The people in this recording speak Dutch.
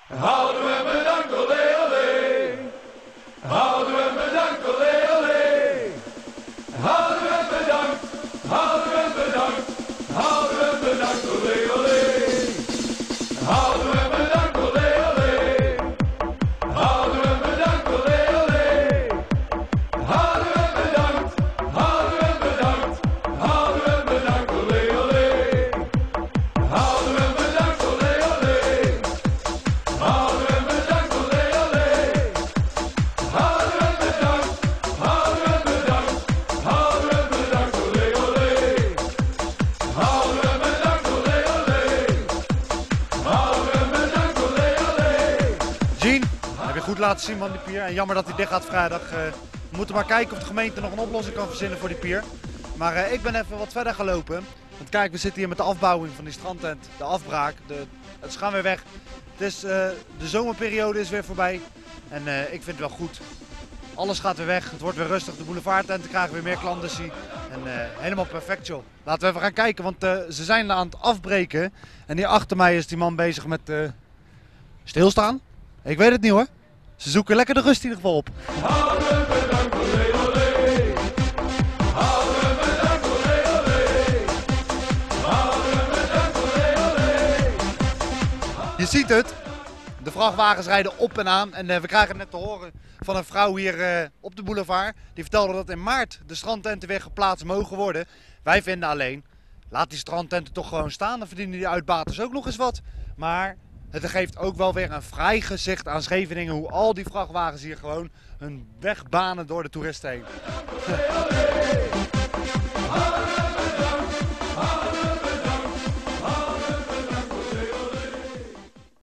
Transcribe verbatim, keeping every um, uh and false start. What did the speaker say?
Houden we bedankt, olé olé. Houden we bedankt, olé olé. Houden we bedankt, houden we bedankt, houden we bedankt, olé olé. Houden we bedankt, olé olé. Houden we bedankt, olé olé. Houden we bedankt, houden we bedankt, houden we bedankt, olé olé. Houden we bedankt, olé olé. Houden we bedankt, olé olé. Houden we bedankt, houden we bedankt, houden we bedankt, olé olé. Houden we bedankt, olé olé. Houden we bedankt, olé olé. Jean, heb je goed laten zien van die pier. En jammer dat hij dicht gaat vrijdag. Uh, we moeten maar kijken of de gemeente nog een oplossing kan verzinnen voor die pier. Maar uh, ik ben even wat verder gelopen. Want kijk, we zitten hier met de afbouwing van die strandtent. De afbraak. De, het gaan weer weg. Het is, uh, de zomerperiode is weer voorbij. En uh, ik vind het wel goed. Alles gaat weer weg. Het wordt weer rustig. De boulevardtenten krijgen weer meer klandizie. En uh, helemaal perfect, joh. Laten we even gaan kijken, want uh, ze zijn aan het afbreken. En hier achter mij is die man bezig met uh, stilstaan. Ik weet het niet hoor. Ze zoeken lekker de rust in ieder geval op. Houden we bedankt, olé olé. Houden we bedankt, olé olé. Houden we bedankt, olé olé. Je ziet het. De vrachtwagens rijden op en aan. En uh, we krijgen net te horen van een vrouw hier uh, op de boulevard. Die vertelde dat in maart de strandtenten weer geplaatst mogen worden. Wij vinden alleen, laat die strandtenten toch gewoon staan. Dan verdienen die uitbaters ook nog eens wat. Maar het geeft ook wel weer een vrij gezicht aan Scheveningen. Hoe al die vrachtwagens hier gewoon hun weg banen door de toeristen heen.